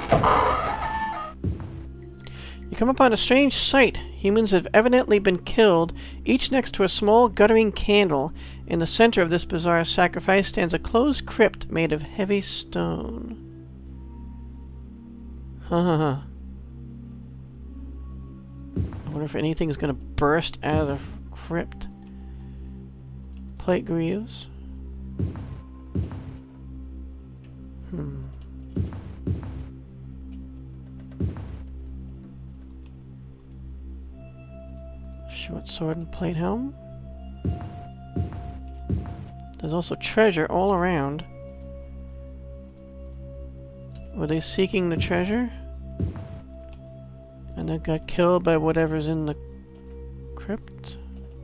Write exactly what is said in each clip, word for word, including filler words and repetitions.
You come upon a strange sight. Humans have evidently been killed, each next to a small guttering candle. In the center of this bizarre sacrifice stands a closed crypt made of heavy stone. Ha ha ha. I wonder if anything's gonna burst out of the crypt. Plate greaves. Hmm. Short sword and plate helm. There's also treasure all around. Were they seeking the treasure? And they got killed by whatever's in the crypt?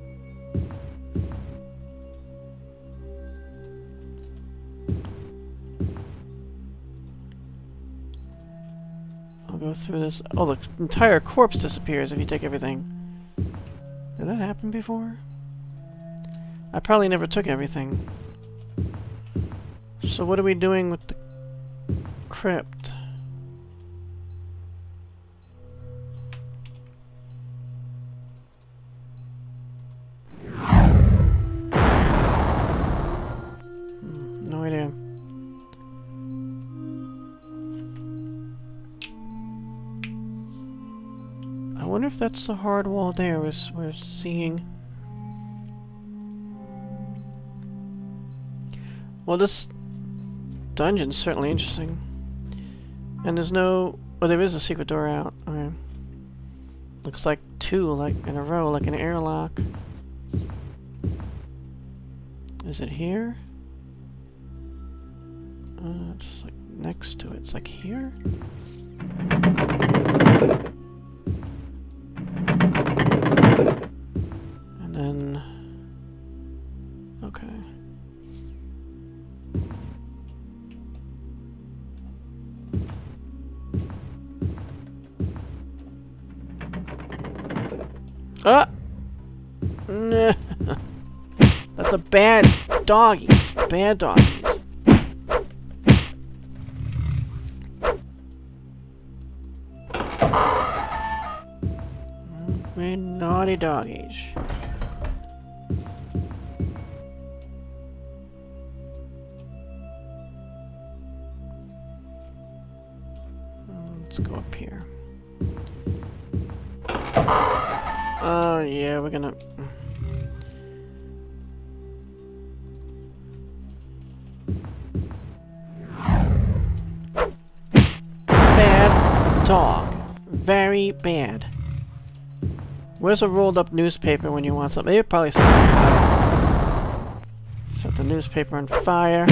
I'll go through this. Oh, the entire corpse disappears if you take everything. Did that happen before? I probably never took everything. So what are we doing with the crypt? Hmm, no idea. I wonder if that's the hard wall there we're, we're seeing. Well, this dungeon's certainly interesting. And there's no... Oh, there is a secret door out. Okay. Looks like two, like in a row, like an airlock. Is it here? Uh, it's like next to it. It's like here? And then... Okay. Ah! Nah. That's a bad doggies. Bad doggies. Bad naughty doggies. Let's go up here. Oh, yeah, we're gonna... Bad dog. Very bad. Where's a rolled up newspaper when you want something? They probably set it on fire. Set the newspaper on fire.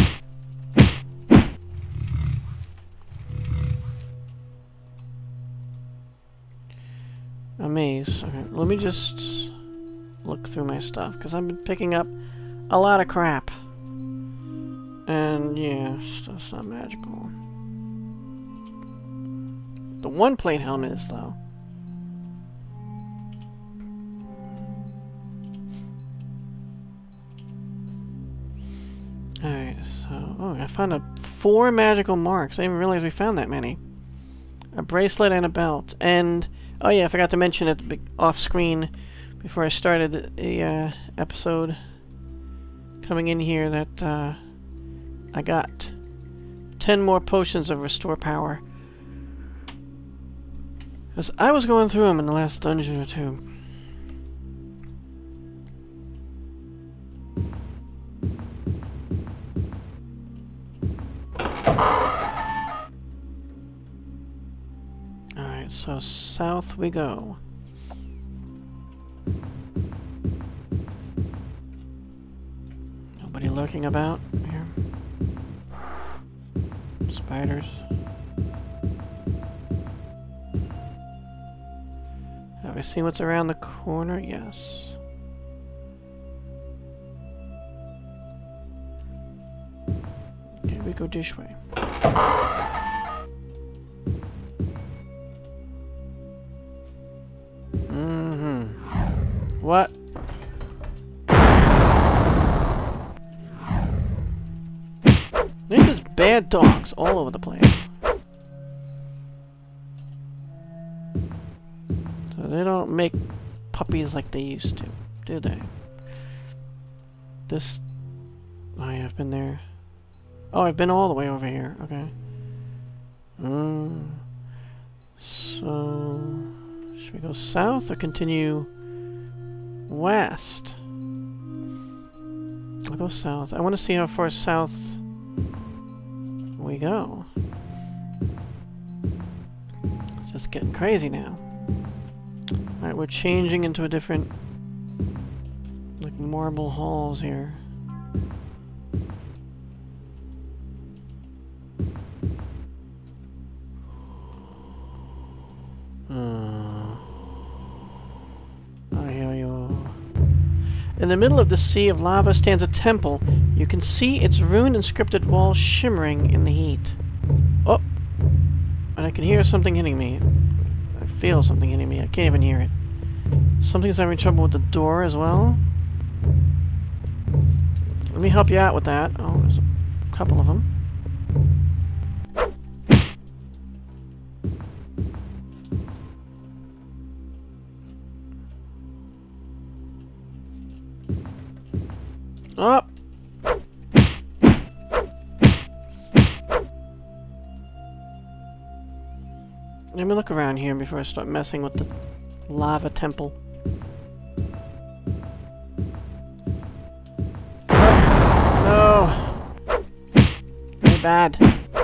A maze. Okay, let me just look through my stuff, because I've been picking up a lot of crap. And yeah, stuff's not magical. The one plate helm is, though. Alright, so... Oh, I found a four magical marks. I didn't even realize we found that many. A bracelet and a belt. And... Oh yeah, I forgot to mention at the off-screen before I started the uh, episode coming in here that uh, I got ten more potions of restore power. Because I was going through them in the last dungeon or two. So south we go. Nobody lurking about here. Spiders. Have we seen what's around the corner? Yes. Okay, we go this way. What? There's just bad dogs all over the place. they don't make puppies like they used to, do they? This... Oh yeah, I've been there. Oh, I've been all the way over here. Okay. Mm. So... Should we go south or continue west? I'll go south. I want to see how far south we go. It's just getting crazy now. Alright, we're changing into a different... like marble halls here. Uh, I hear you. In the middle of the sea of lava stands a temple. You can see its rune-inscripted walls shimmering in the heat. Oh! And I can hear something hitting me. I feel something hitting me. I can't even hear it. Something's having trouble with the door as well. Let me help you out with that. Oh, there's a couple of them. Oh! Let me look around here before I start messing with the lava temple. No! Very bad.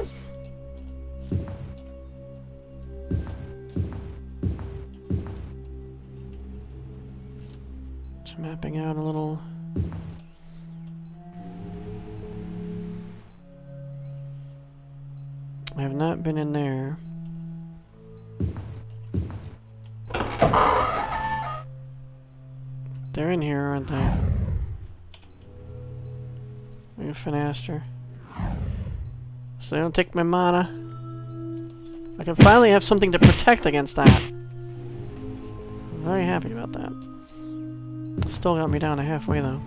It's mapping out a little... I have not been in there. They're in here, aren't they? Maybe a finaster. So they don't take my mana. I can finally have something to protect against that. I'm very happy about that. Still got me down to halfway though.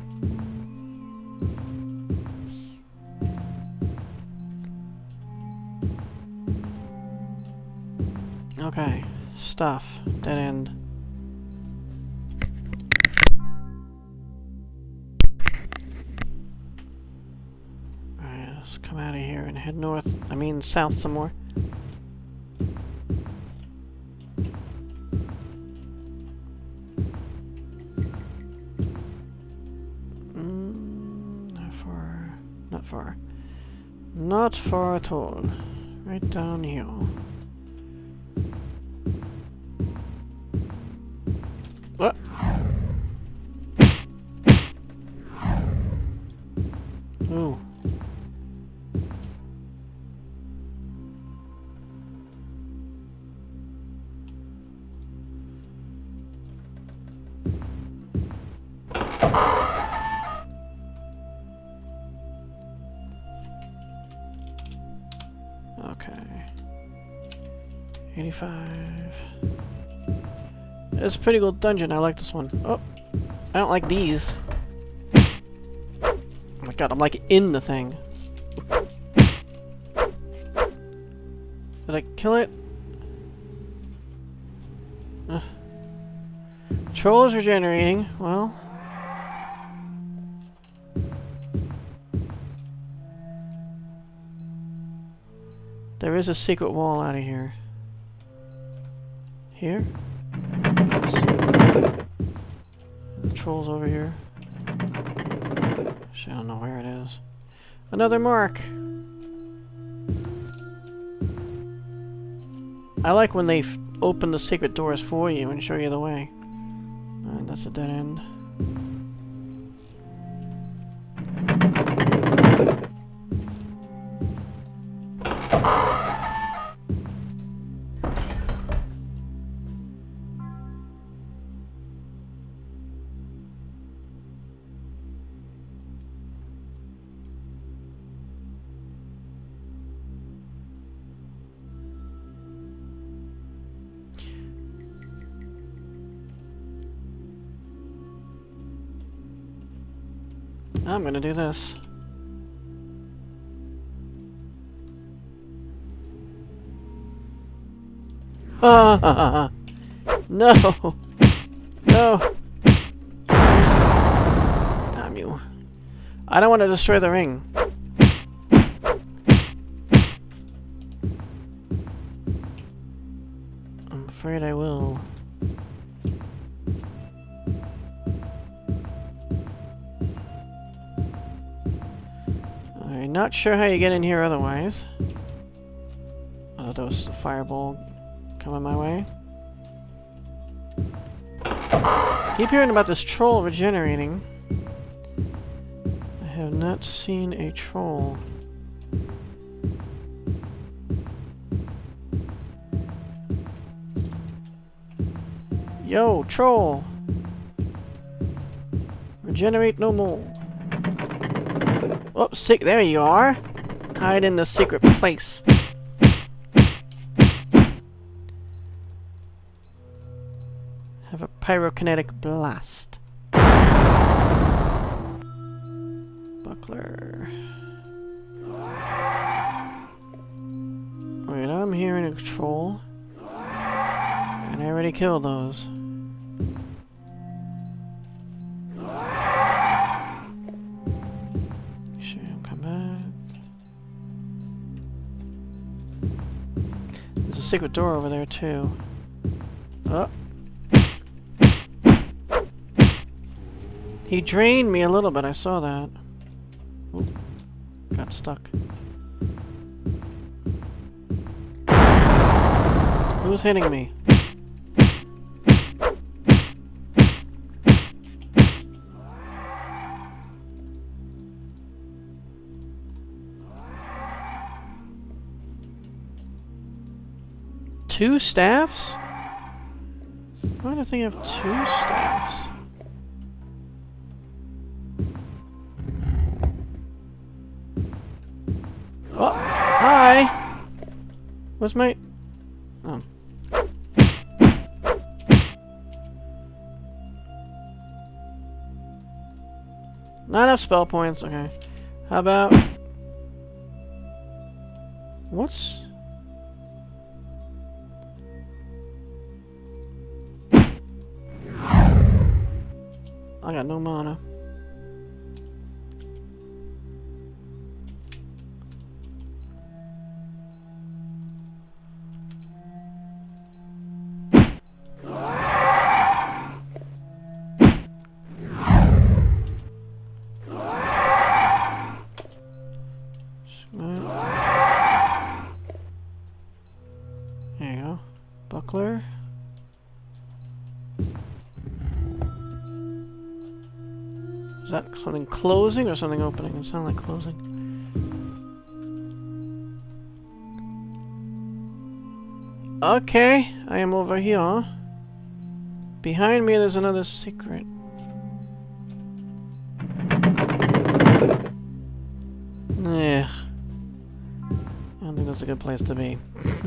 Okay, stuff. Dead end. Alright, let's come out of here and head north. I mean, south some more. Mm, not far. Not far. Not far at all. Right down here. What? Ooh. Okay. eighty-five. It's a pretty cool dungeon. I like this one. Oh, I don't like these. Oh my god, I'm like in the thing. Did I kill it? Uh. Troll is regenerating. Well. There is a secret wall out of here. Here? The troll's over here. Actually, I don't know where it is. Another mark! I like when they f open the secret doors for you and show you the way. Alright, that's a dead end. I'm gonna do this. Ah! No! No! Damn you. I don't want to destroy the ring. I'm afraid I will. I'm not sure how you get in here otherwise. Oh, there was a fireball coming my way. Keep hearing about this troll regenerating. I have not seen a troll. Yo, troll! Regenerate no more. Oh, sick, there you are! Hide in the secret place. Have a pyrokinetic blast. Buckler. Wait, I'm hearing a troll. And I already killed those. Sure, come back. There's a secret door over there too. Oh. He drained me a little bit, I saw that. Ooh, got stuck. Who's hitting me? Two staffs? Why do I think I have two staffs? Oh, hi! What's my... Oh. Not enough spell points, okay. How about... What's... I got no mana. There you go. Buckler. Is that something closing or something opening? It sounded like closing. Okay, I am over here. Behind me there's another secret. Yeah. I don't think that's a good place to be.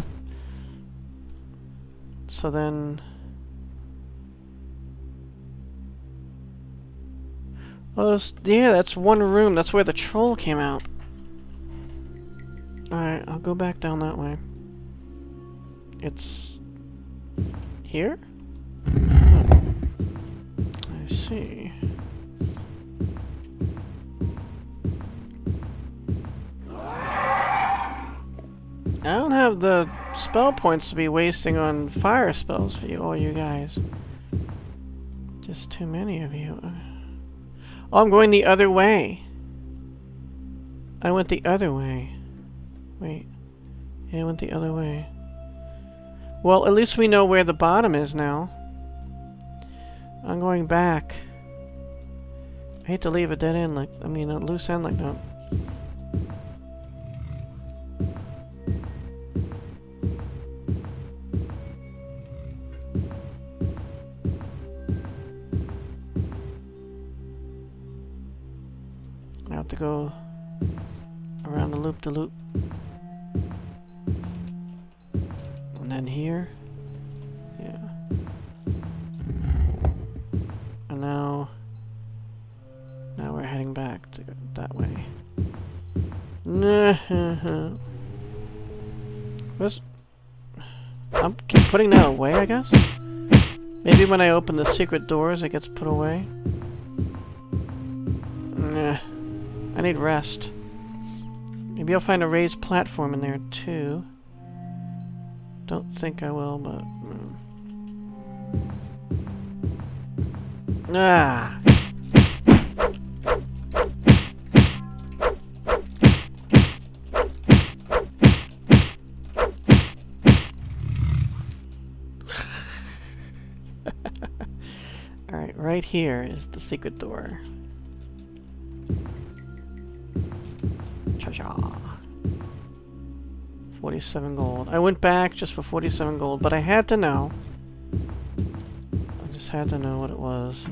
So then... Oh, this, yeah, that's one room. That's where the troll came out. Alright, I'll go back down that way. It's... here? Oh. I see. I don't have the spell points to be wasting on fire spells for you, all you guys. Just too many of you. Oh, I'm going the other way. I went the other way. Wait. Yeah, I went the other way. Well, at least we know where the bottom is now. I'm going back. I hate to leave a dead end like... I mean, a loose end like that. I have to go around the loop-de-loop. And then here. Yeah. And now... Now we're heading back to go that way. What's... I'm keep putting that away, I guess? Maybe when I open the secret doors, it gets put away. Nah. I need rest. Maybe I'll find a raised platform in there, too. Don't think I will, but... Mm. Ah! Alright, right here is the secret door. Cha-cha. forty-seven gold. I went back just for forty-seven gold, but I had to know. I just had to know what it was.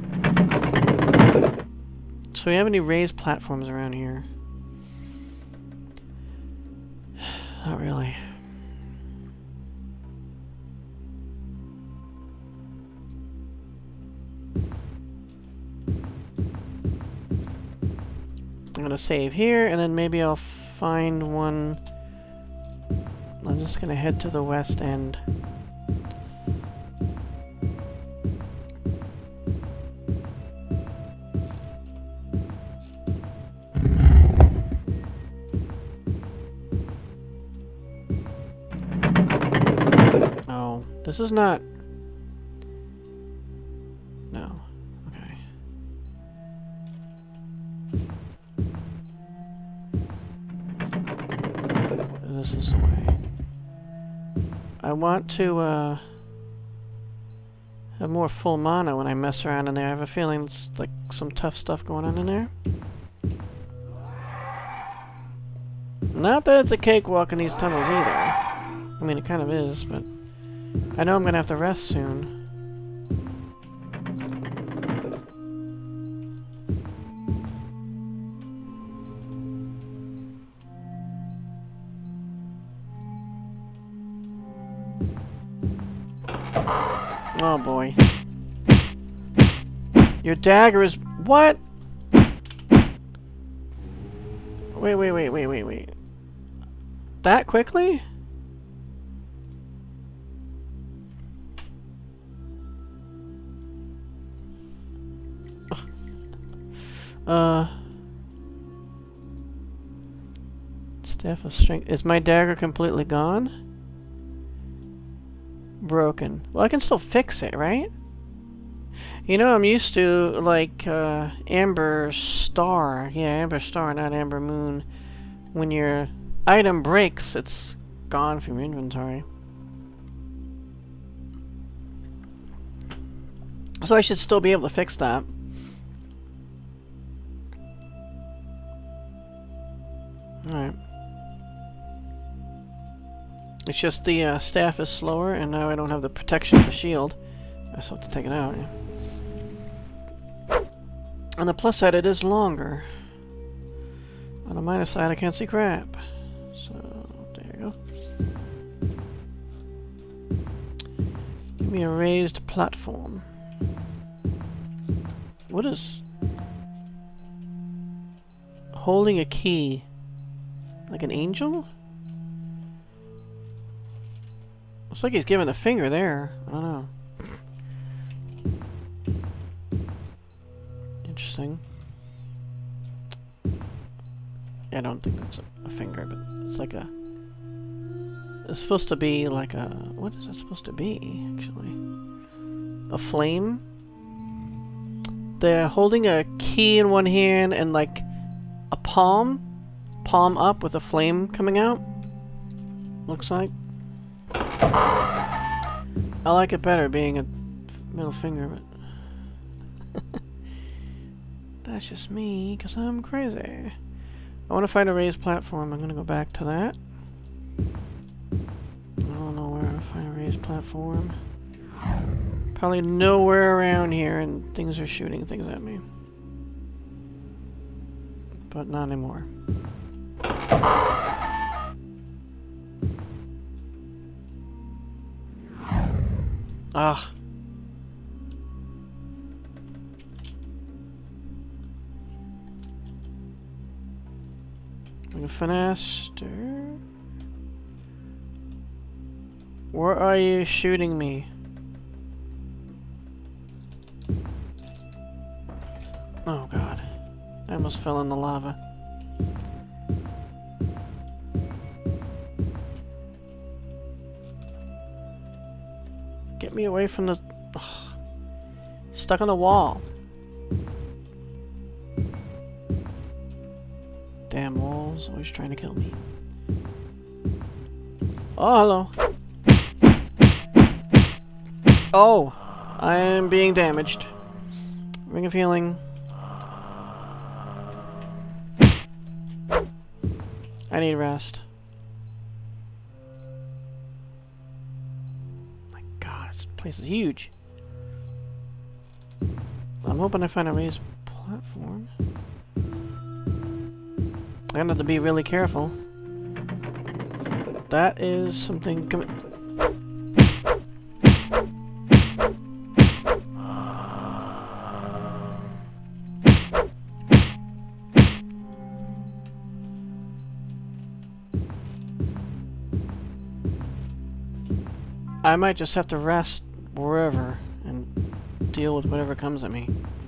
So we have any raised platforms around here? Not really. I'm gonna save here, and then maybe I'll find one. I'm just gonna head to the west end. Oh, this is not... No. Okay. This is the way. I want to uh, have more full mana when I mess around in there. I have a feeling it's like some tough stuff going on in there. Not that it's a cakewalk in these tunnels either. I mean, it kind of is, but I know I'm gonna have to rest soon. Oh boy. Your dagger is... What? Wait, wait, wait, wait, wait, wait. That quickly? Uh... Staff of Strength. Is my dagger completely gone? Broken. Well, I can still fix it, right? You know, I'm used to, like, uh, Amber Star. Yeah, Amber Star, not Amber Moon. When your item breaks, it's gone from your inventory. So I should still be able to fix that. Alright. It's just the uh, staff is slower, and now I don't have the protection of the shield. I just have to take it out, yeah. On the plus side, it is longer. On the minus side, I can't see crap. So, there you go. Give me a raised platform. What is... Holding a key? Like an angel? Looks like he's giving the finger there. I don't know. Interesting. I don't think that's a, a finger, but it's like a... It's supposed to be like a... What is it supposed to be, actually? A flame? They're holding a key in one hand and like a palm? Palm up with a flame coming out? Looks like. I like it better being a middle finger, but... That's just me, because I'm crazy. I want to find a raised platform. I'm going to go back to that. I don't know where to find a raised platform. Probably nowhere around here, and things are shooting things at me. But not anymore. Ugh. Finaster. Where are you shooting me? Oh god. I almost fell in the lava. Get me away from the... Ugh. Stuck on the wall. Damn walls, always trying to kill me. Oh, hello. Oh, I am being damaged. Ring of healing. I need rest. My god, this place is huge. I'm hoping I find a raised platform. I'm gonna have to be really careful. That is something coming. I might just have to rest wherever and deal with whatever comes at me.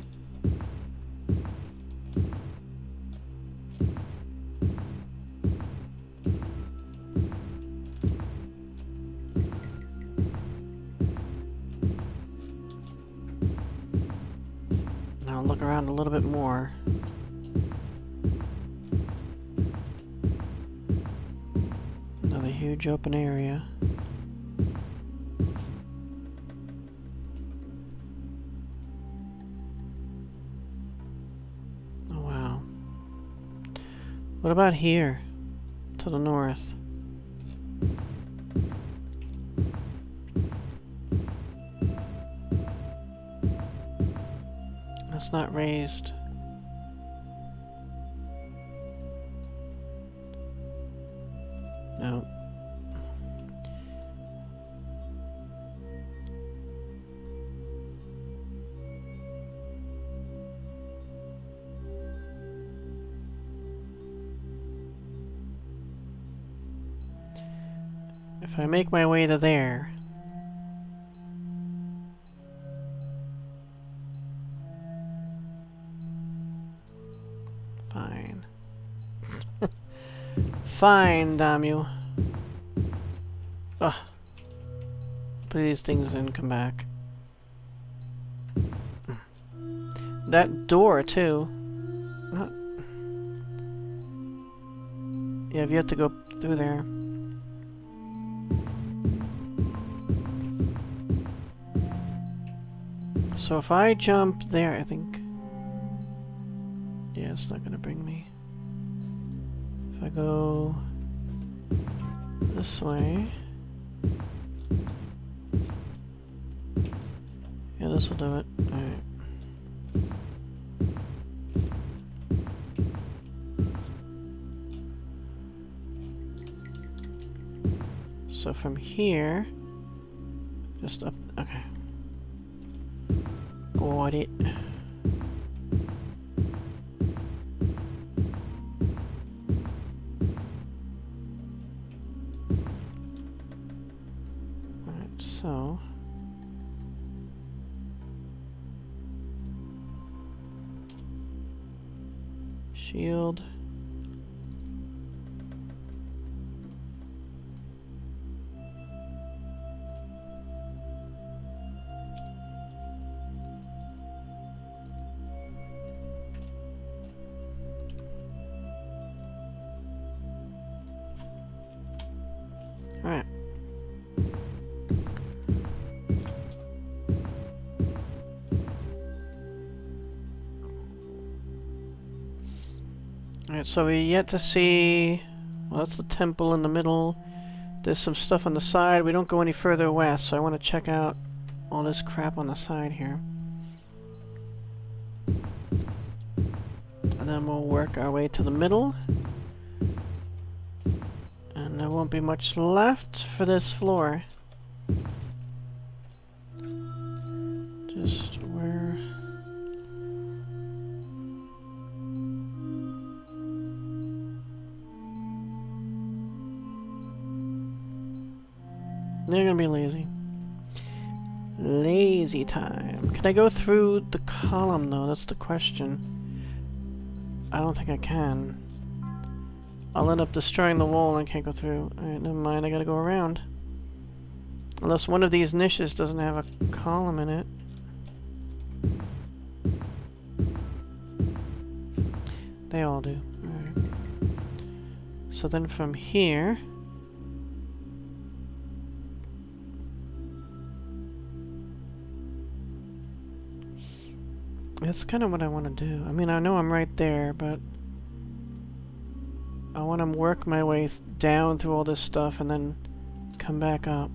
Now I'll look around a little bit more. Another huge open area. What about here? To the north? That's not raised. No. If I make my way to there... Fine. Fine, damn you. Ugh. Put these things in, come back. That door, too. Not... Yeah, I've yet to go through there. So if I jump there, I think... Yeah, it's not gonna bring me. If I go... this way... Yeah, this will do it. Alright. So from here... Just up... Okay. Got it. Alright, so... Shield. Alright. Alright, so we yet to see... Well, that's the temple in the middle. There's some stuff on the side. We don't go any further west, so I want to check out all this crap on the side here. And then we'll work our way to the middle. And there won't be much left for this floor. Just where... They're gonna be lazy. Lazy time. Can I go through the column, though? That's the question. I don't think I can. I'll end up destroying the wall and I can't go through. Alright, never mind. I gotta go around. Unless one of these niches doesn't have a column in it. They all do. Alright. So then from here... That's kind of what I want to do. I mean, I know I'm right there, but... I want to work my way th down through all this stuff and then come back up.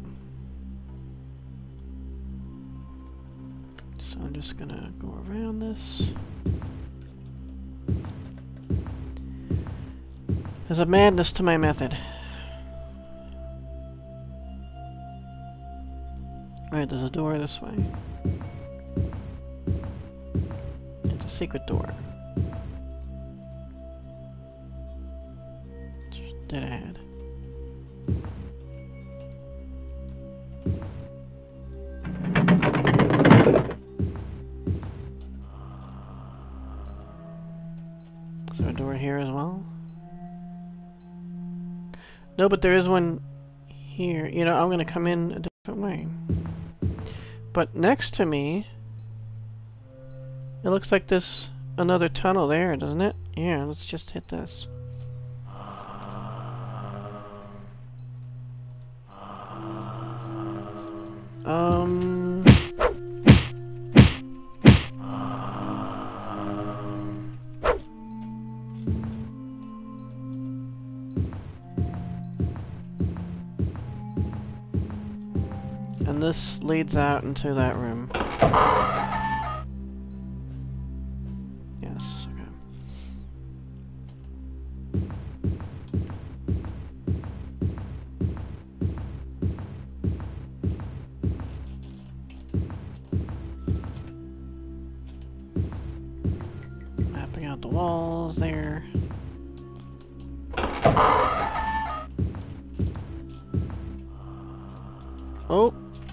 So I'm just gonna go around this. There's a madness to my method. Alright, there's a door this way. It's a secret door. Dead ahead. Is there a door here as well? No, but there is one here. You know, I'm gonna come in a different way. But next to me, it looks like there's another tunnel there, doesn't it? Yeah, let's just hit this. Um... And this leads out into that room. Yes, okay. Mapping out the walls there. Oh!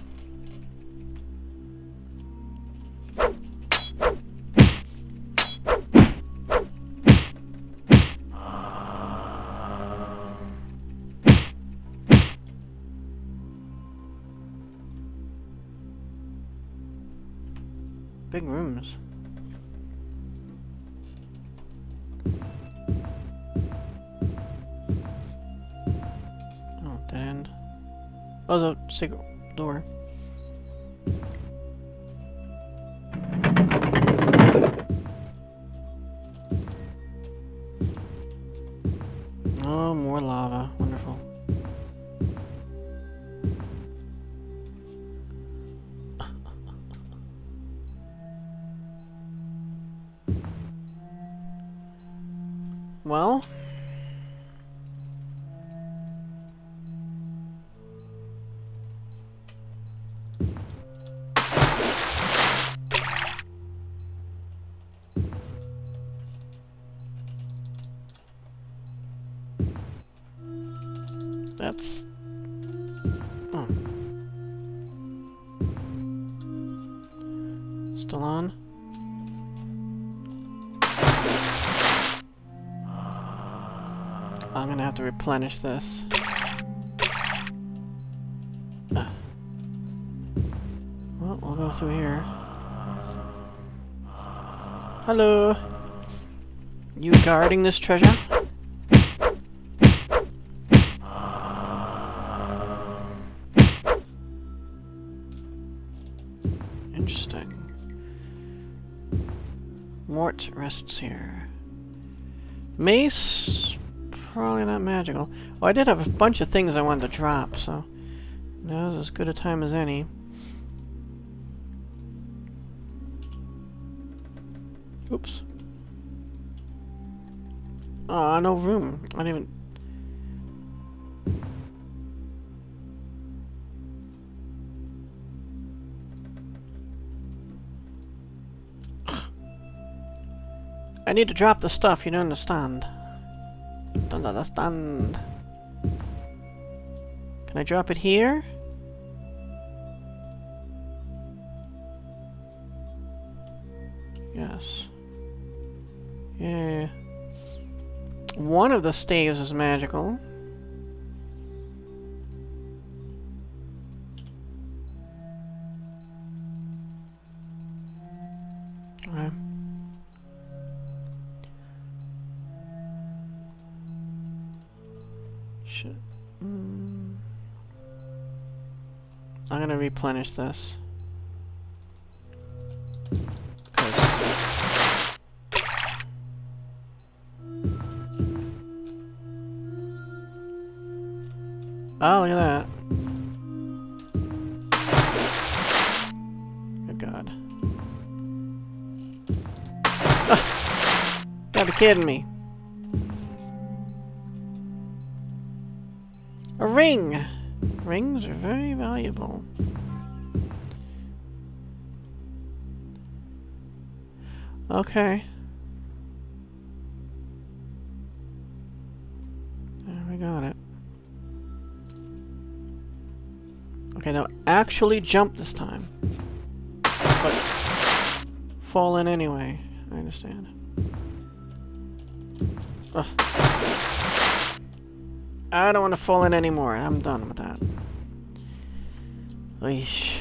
Big rooms. Oh, dead end. Oh, there's a secret door. Oh, more lava. Wonderful. Well, that's oh. Still on. I'm gonna have to replenish this. Uh. Well, we'll go through here. Hello! You guarding this treasure? Interesting. Mort rests here. Mace? Probably not magical. Oh, I did have a bunch of things I wanted to drop, so now's as good a time as any. Oops. Aw, oh, no room. I didn't even... I need to drop the stuff, you don't understand. Don't understand. Can I drop it here? Yes. Yeah. One of the staves is magical. Okay. Shit. Mm. I'm gonna replenish this. Oh, look at that. Good God. Ugh. Gotta be kidding me. A ring! Rings are very valuable. Okay. There we got it. Okay, now actually jump this time. But fall in anyway. I understand. Ugh. I don't want to fall in anymore. I'm done with that. Eesh.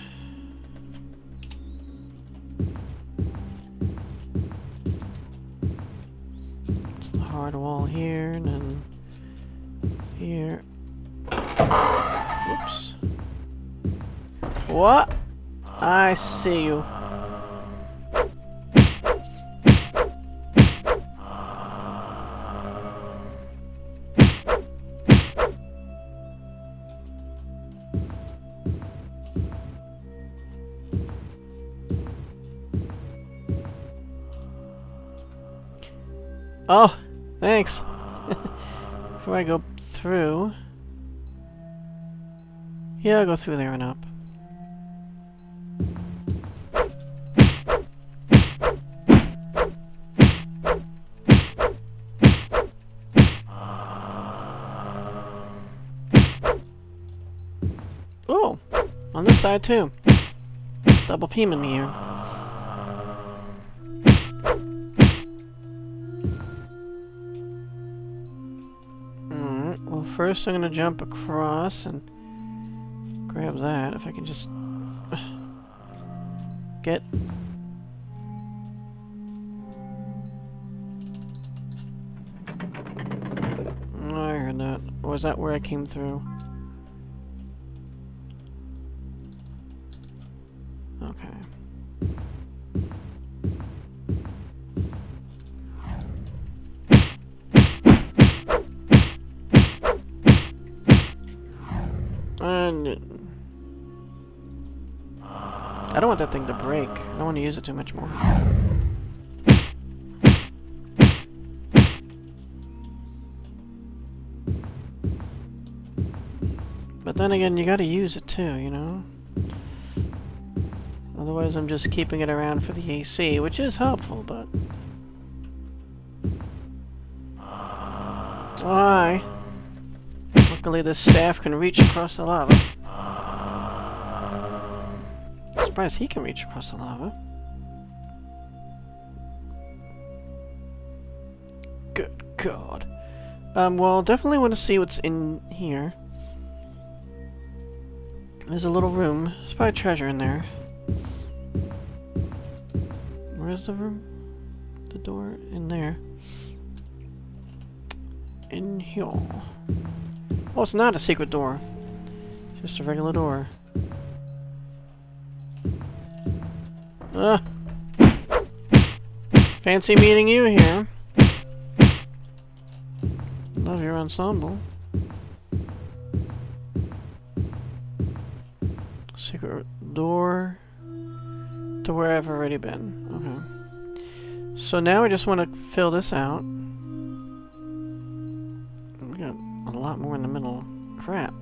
It's the hard wall here, and then here. Whoops. What? I see you. Oh, thanks. Before I go through. Yeah, I'll go through there and up. Oh, on this side too. Double peeming me here. Alright, well first I'm gonna jump across and grab that, if I can just get... Oh, I heard that. Or was that where I came through? Okay. And I don't want that thing to break. I don't want to use it too much more. But then again, you gotta use it too, you know? Otherwise I'm just keeping it around for the A C, which is helpful, but... Why? Luckily this staff can reach across the lava. I'm surprised he can reach across the lava. Good God. Um, well, definitely want to see what's in here. There's a little room. There's probably treasure in there. Where's the room? The door in there. In here. Oh, it's not a secret door. It's just a regular door. Ah. Fancy meeting you here. Love your ensemble. Secret door to where I've already been. Okay. So now I just want to fill this out. We got a lot more in the middle. Crap.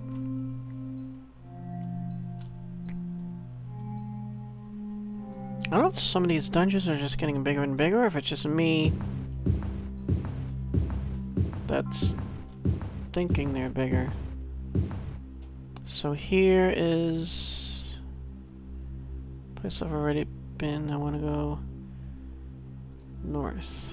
I don't know if some of these dungeons are just getting bigger and bigger, or if it's just me that's thinking they're bigger. So here is... place I've already been. I want to go north.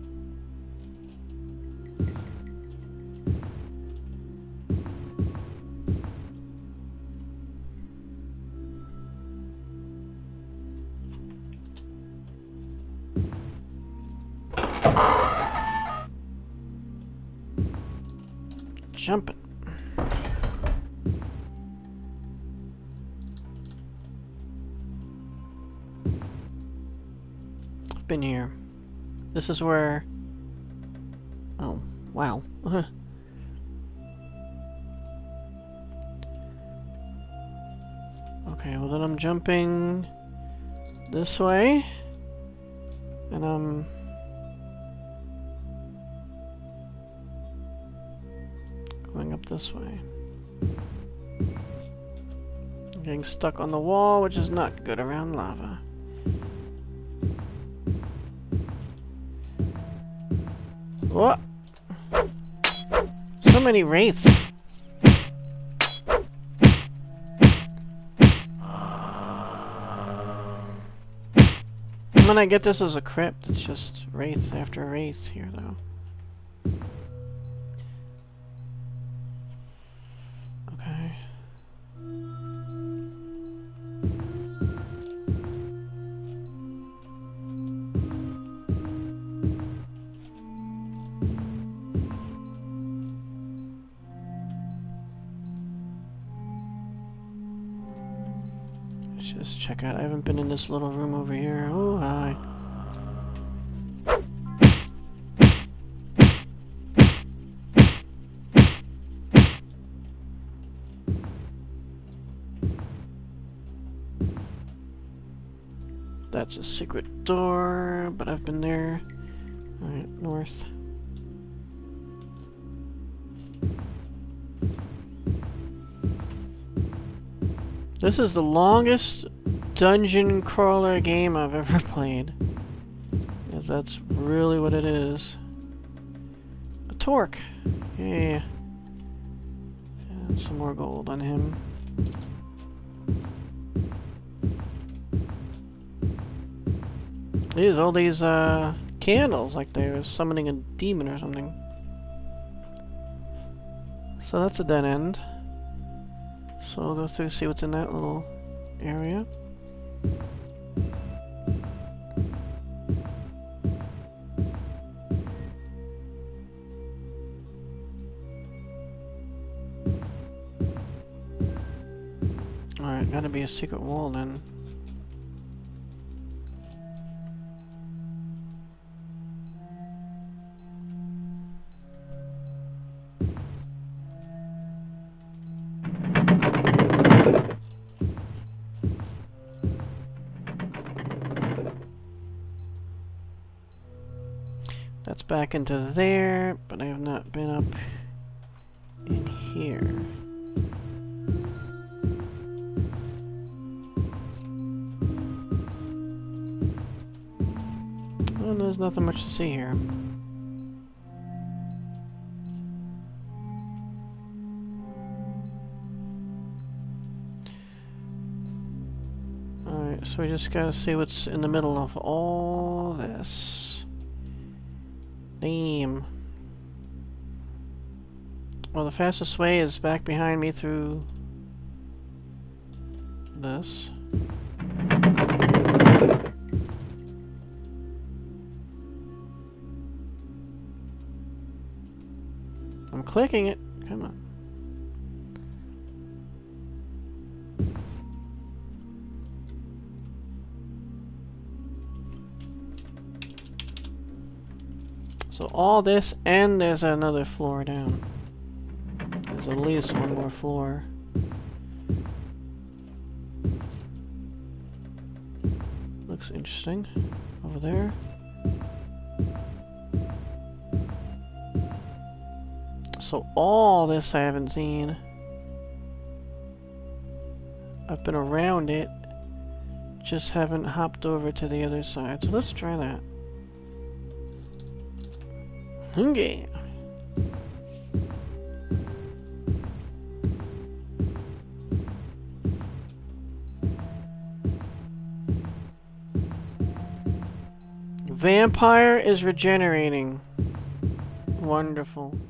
Jumping. I've been here. This is where... Oh, wow. Okay, well then I'm jumping this way. And I'm... going up this way. I'm getting stuck on the wall, which is not good around lava. What? So many wraiths. When I get this as a crypt, it's just wraith after wraith here, though. Okay. Let's just check out. I haven't been in this little room over here. Oh, hi. That's a secret door, but I've been there. Alright, north. This is the longest dungeon crawler game I've ever played. Yes, that's really what it is. A torque. Yeah. And some more gold on him. There's all these uh, candles, like they were summoning a demon or something. So that's a dead end. So I'll go through, see what's in that little area. Alright, gotta be a secret wall then. That's back into there, but I have not been up in here. Well, there's nothing much to see here. Alright, so we just gotta see what's in the middle of all this. Damn. Well, the fastest way is back behind me through this. I'm clicking it. Come on. So all this, and there's another floor down. There's at least one more floor. Looks interesting. Over there. So all this I haven't seen. I've been around it, just haven't hopped over to the other side. So let's try that. Okay. Vampire is regenerating. Wonderful.